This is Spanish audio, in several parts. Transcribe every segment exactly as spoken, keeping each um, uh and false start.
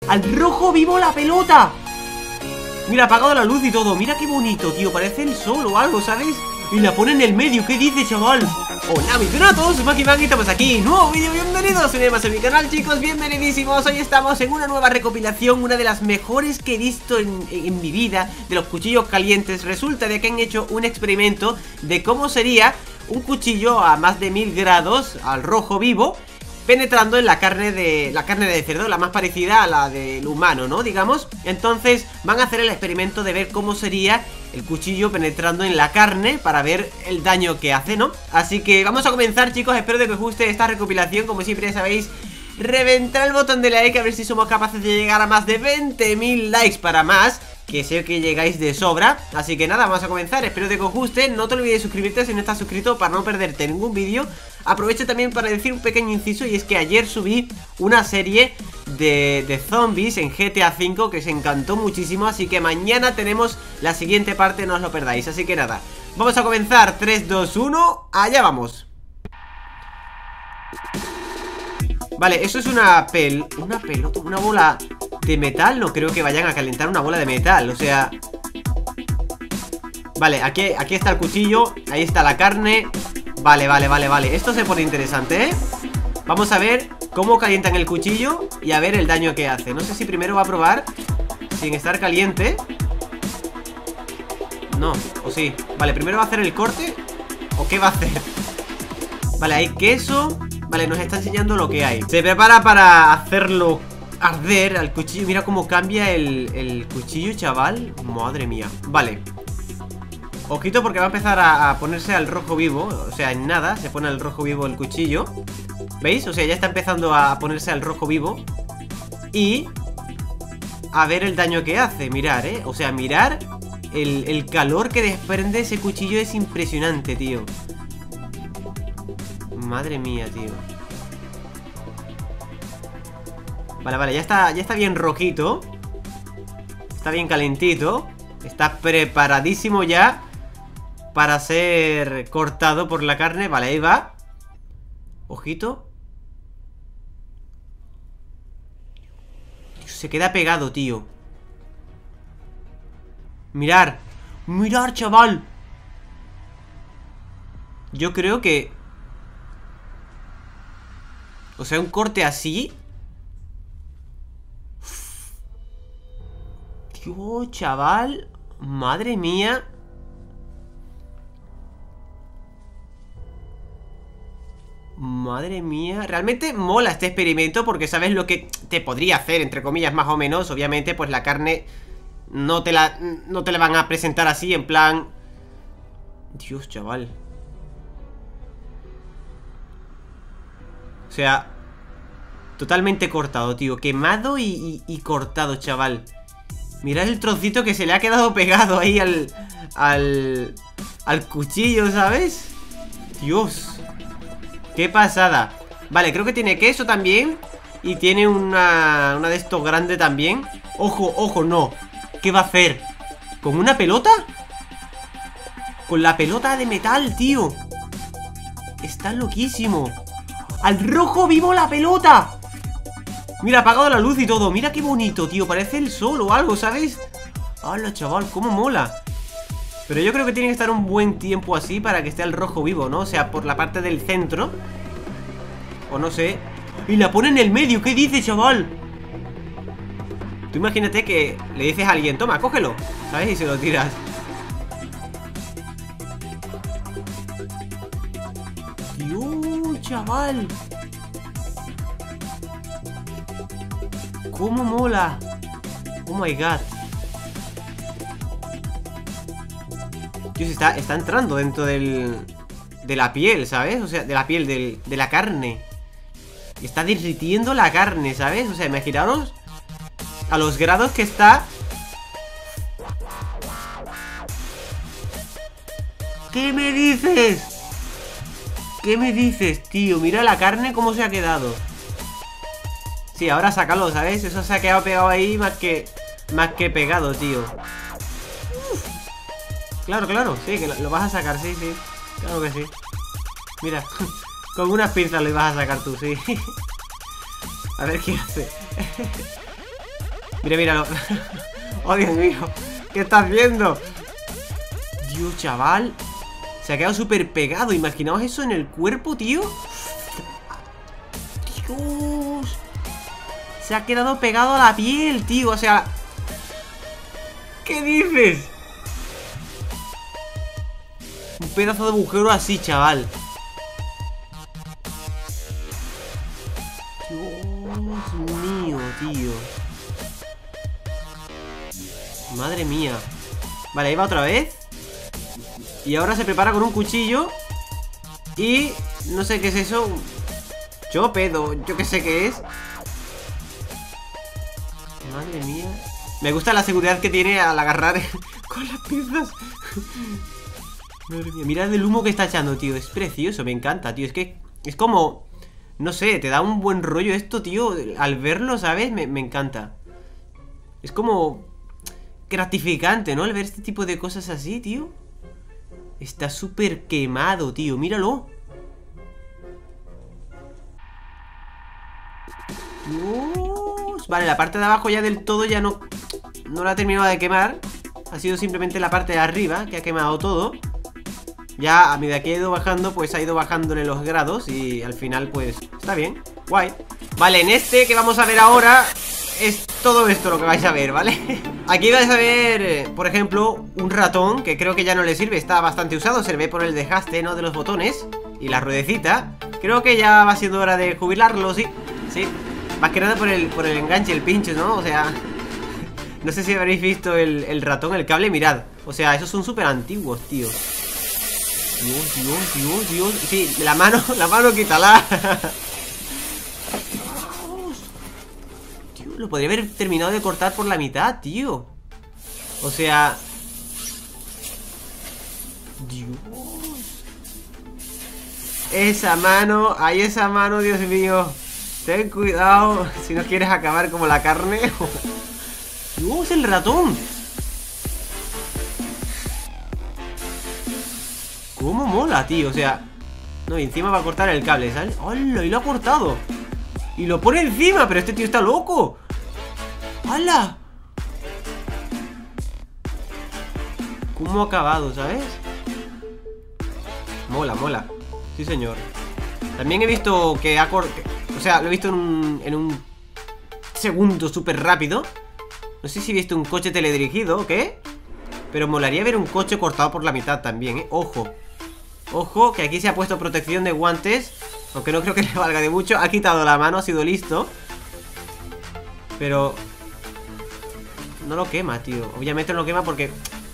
¡Al rojo vivo la pelota! Mira, ha apagado la luz y todo. Mira qué bonito, tío, parece el sol o algo, ¿sabes? Y la pone en el medio, ¿qué dice, chaval? Hola, mis todos, soy Maki Man y estamos aquí. Nuevo vídeo, bienvenidos una vez más a mi canal, chicos, bienvenidísimos. Hoy estamos en una nueva recopilación, una de las mejores que he visto en, en, en mi vida, de los cuchillos calientes. Resulta de que han hecho un experimento de cómo sería un cuchillo a más de mil grados, al rojo vivo, penetrando en la carne de la carne de cerdo, la más parecida a la del humano, ¿no? Digamos. Entonces van a hacer el experimento de ver cómo sería el cuchillo penetrando en la carne para ver el daño que hace, ¿no? Así que vamos a comenzar, chicos. Espero que os guste esta recopilación. Como siempre, ya sabéis, reventar el botón de like, a ver si somos capaces de llegar a más de veinte mil likes para más, que sé que llegáis de sobra. Así que nada, vamos a comenzar, espero que os guste. No te olvides de suscribirte si no estás suscrito para no perderte ningún vídeo. Aprovecho también para decir un pequeño inciso, y es que ayer subí una serie de, de zombies en G T A cinco que os encantó muchísimo. Así que mañana tenemos la siguiente parte, no os lo perdáis. Así que nada, vamos a comenzar. Tres, dos, uno, allá vamos. Vale, eso es una pel... Una pelota, una bola de metal. No creo que vayan a calentar una bola de metal, o sea... Vale, aquí, aquí está el cuchillo. Ahí está la carne. Vale, vale, vale, vale. Esto se pone interesante, ¿eh? Vamos a ver cómo calientan el cuchillo y a ver el daño que hace. No sé si primero va a probar sin estar caliente. No, o sí. Vale, primero va a hacer el corte. ¿O qué va a hacer? Vale, hay queso. Vale, nos está enseñando lo que hay. Se prepara para hacerlo arder al cuchillo. Mira cómo cambia el, el cuchillo, chaval. Madre mía. Vale. Ojito porque va a empezar a, a ponerse al rojo vivo. O sea, en nada se pone al rojo vivo el cuchillo. ¿Veis? O sea, ya está empezando a ponerse al rojo vivo. Y a ver el daño que hace. Mirar, ¿eh? O sea, mirar el, el calor que desprende ese cuchillo es impresionante, tío. Madre mía, tío. Vale, vale, ya está, ya está bien rojito. Está bien calentito. Está preparadísimo ya para ser cortado por la carne. Vale, ahí va. Ojito. Se queda pegado, tío. Mirar. Mirar, chaval. Yo creo que... O sea, un corte así. Tío, chaval. Madre mía. Madre mía. Realmente mola este experimento porque sabes lo que te podría hacer, entre comillas, más o menos. Obviamente, pues la carne no te la, no te la van a presentar así, en plan... Dios, chaval. O sea, totalmente cortado, tío. Quemado y, y, y cortado, chaval. Mirad el trocito que se le ha quedado pegado ahí al, al, al cuchillo, ¿sabes? Dios. Qué pasada. Vale, creo que tiene queso también. Y tiene una, una de estos grande también. Ojo, ojo, no. ¿Qué va a hacer? ¿Con una pelota? Con la pelota de metal, tío. Está loquísimo. ¡Al rojo vivo la pelota! Mira, ha apagado la luz y todo. Mira qué bonito, tío. Parece el sol o algo, ¿sabes? ¡Hala, chaval! ¡Cómo mola! Pero yo creo que tiene que estar un buen tiempo así para que esté el rojo vivo, ¿no? O sea, por la parte del centro. O no sé. Y la pone en el medio. ¿Qué dice, chaval? Tú imagínate que le dices a alguien: toma, cógelo, ¿sabes? Y se lo tiras. Dios, chaval. ¡Cómo mola! Oh my god. Dios, está, está entrando dentro del... de la piel, ¿sabes? O sea, de la piel, del, de la carne. Está derritiendo la carne, ¿sabes? O sea, imaginaros a los grados que está. ¿Qué me dices? ¿Qué me dices, tío? Mira la carne cómo se ha quedado. Sí, ahora sácalo, ¿sabes? Eso se ha quedado pegado ahí más que... Más que pegado, tío. Uf. Claro, claro, sí, que lo, lo vas a sacar, sí, sí. Claro que sí. Mira, con unas pinzas lo ibas a sacar tú, sí. A ver qué hace. Mira, míralo. Oh, Dios mío. ¿Qué está haciendo? Dios, chaval. Se ha quedado súper pegado. Imaginaos eso en el cuerpo, tío. Dios. Se ha quedado pegado a la piel, tío. O sea... ¿Qué dices? Un pedazo de agujero así, chaval. Dios mío, tío. Madre mía. Vale, ahí va otra vez. Y ahora se prepara con un cuchillo. Y no sé qué es eso. Chopedo, yo qué sé qué es. Madre mía. Me gusta la seguridad que tiene al agarrar con las piezas. Madre mía, mirad el humo que está echando, tío. Es precioso, me encanta, tío. Es que es como... No sé, te da un buen rollo esto, tío. Al verlo, ¿sabes? Me, me encanta. Es como... gratificante, ¿no? Al ver este tipo de cosas así, tío. Está súper quemado, tío. Míralo. Dios. Vale, la parte de abajo ya del todo ya no... No la ha terminado de quemar. Ha sido simplemente la parte de arriba que ha quemado todo. Ya a medida que ha ido bajando, pues ha ido bajándole los grados. Y al final, pues, está bien. Guay. Vale, en este que vamos a ver ahora es todo esto lo que vais a ver, ¿vale? Aquí vais a ver, por ejemplo, un ratón que creo que ya no le sirve. Está bastante usado, se ve por el desgaste, ¿no? De los botones y la ruedecita. Creo que ya va siendo hora de jubilarlo, sí. Sí. Más que nada por el, por el enganche, el pincho, ¿no? O sea... No sé si habréis visto el, el ratón, el cable, mirad. O sea, esos son súper antiguos, tío. Dios, Dios, Dios, Dios. Sí, la mano, la mano quítala. Tío, lo podría haber terminado de cortar por la mitad, tío. O sea... Dios. Esa mano, ahí esa mano, Dios mío. Ten cuidado si no quieres acabar como la carne. Dios, el ratón. ¿Cómo mola, tío? O sea... No, y encima va a cortar el cable, ¿sabes? ¡Hala! Y lo ha cortado. Y lo pone encima, pero este tío está loco. ¡Hala! ¿Cómo ha acabado, sabes? Mola, mola. Sí, señor. También he visto que ha cortado... O sea, lo he visto en un, en un segundo súper rápido. No sé si he visto un coche teledirigido o qué. Pero molaría ver un coche cortado por la mitad también, ¿eh? Ojo. Ojo, que aquí se ha puesto protección de guantes. Aunque no creo que le valga de mucho. Ha quitado la mano, ha sido listo. Pero... no lo quema, tío. Obviamente no lo quema porque...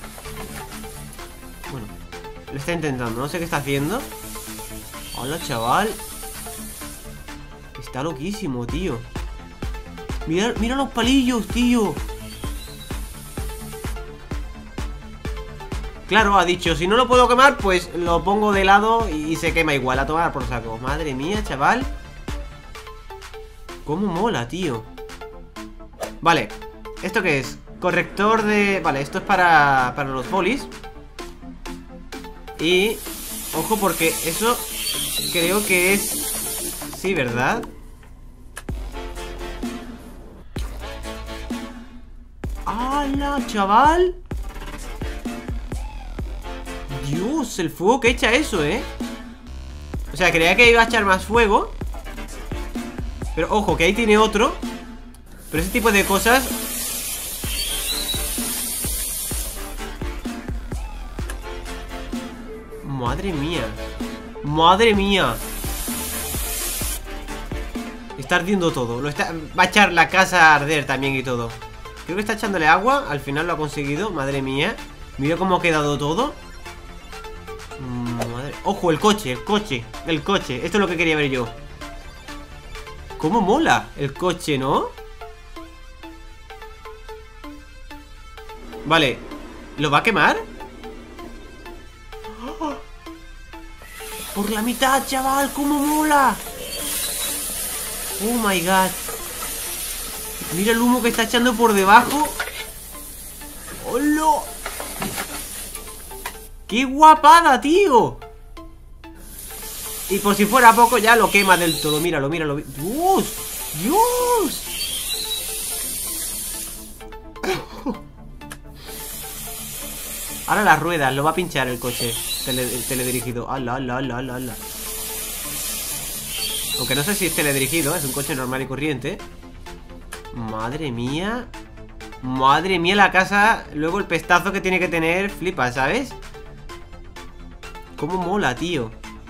Bueno, lo está intentando. No sé qué está haciendo. Hola, chaval. Está loquísimo, tío. Mira, mira los palillos, tío. Claro, ha dicho, si no lo puedo quemar, pues lo pongo de lado y se quema igual. A tomar por saco. Madre mía, chaval. Cómo mola, tío. Vale, ¿esto qué es? Corrector de... Vale, esto es para, para los bolis. Y... ojo, porque eso creo que es... Sí, ¿verdad? ¡Hala, chaval! Dios, el fuego que echa eso, ¿eh? O sea, creía que iba a echar más fuego. Pero ojo, que ahí tiene otro. Pero ese tipo de cosas... Madre mía. Madre mía. Está ardiendo todo. Lo está... Va a echar la casa a arder también y todo. Creo que está echándole agua. Al final lo ha conseguido. Madre mía. Mira cómo ha quedado todo. Madre... Ojo, el coche, el coche. El coche. Esto es lo que quería ver yo. Cómo mola el coche, ¿no? Vale. ¿Lo va a quemar? ¡Oh! Por la mitad, chaval. ¡Cómo mola! Oh my god. Mira el humo que está echando por debajo. ¡Hola! ¡Qué guapada, tío! Y por si fuera poco ya lo quema del todo. Míralo, míralo. ¡Dios! ¡Dios! Ahora las ruedas, lo va a pinchar el coche tele, el teledirigido. ¡Hala, hala, hala, hala, hala! Aunque no sé si es teledirigido, es un coche normal y corriente. Madre mía. Madre mía la casa. Luego el pestazo que tiene que tener. Flipa, ¿sabes? Cómo mola, tío.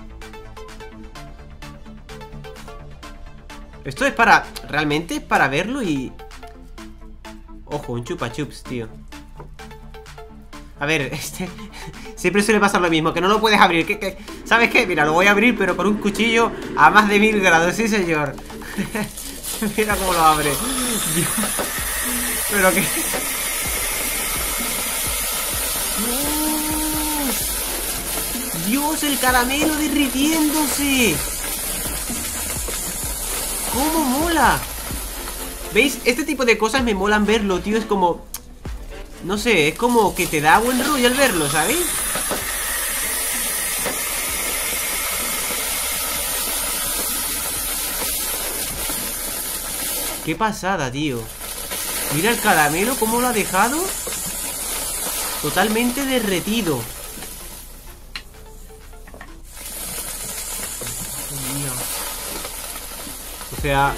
Esto es para... Realmente es para verlo y... Ojo, un chupa chups, tío. A ver, este... Siempre suele pasar lo mismo, que no lo puedes abrir. ¿Qué, qué? ¿Sabes qué? Mira, lo voy a abrir, pero con un cuchillo a más de mil grados, sí señor. Mira cómo lo abre. Dios. Pero que... Dios, Dios, el caramelo derritiéndose. ¡Cómo mola! ¿Veis? Este tipo de cosas me molan verlo, tío. Es como... No sé, es como que te da buen rollo al verlo, ¿sabéis? Qué pasada, tío. Mira el caramelo, cómo lo ha dejado. Totalmente derretido. O sea...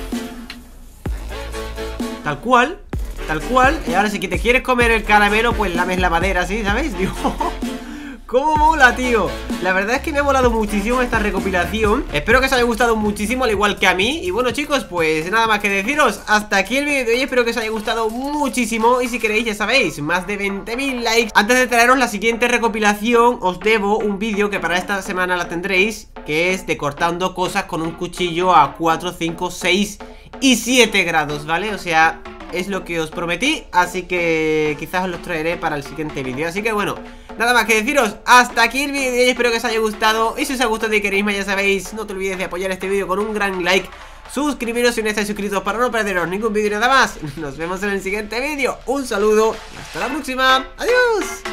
Tal cual. Tal cual. Y ahora si te quieres comer el caramelo, pues lames la madera, ¿sí? ¿Sabéis? Dios, ¡cómo mola, tío! La verdad es que me ha molado muchísimo esta recopilación. Espero que os haya gustado muchísimo, al igual que a mí. Y bueno, chicos, pues nada más que deciros. Hasta aquí el vídeo de hoy. Espero que os haya gustado muchísimo. Y si queréis, ya sabéis, más de veinte mil likes. Antes de traeros la siguiente recopilación, os debo un vídeo que para esta semana la tendréis, que es de cortando cosas con un cuchillo a cuatro, cinco, seis y siete grados, ¿vale? O sea... es lo que os prometí, así que quizás os los traeré para el siguiente vídeo. Así que bueno, nada más que deciros, hasta aquí el vídeo. Espero que os haya gustado. Y si os ha gustado y queréis más, ya sabéis, no te olvides de apoyar este vídeo con un gran like. Suscribiros si no estáis suscritos para no perderos ningún vídeo nada más. Nos vemos en el siguiente vídeo. Un saludo y hasta la próxima. Adiós.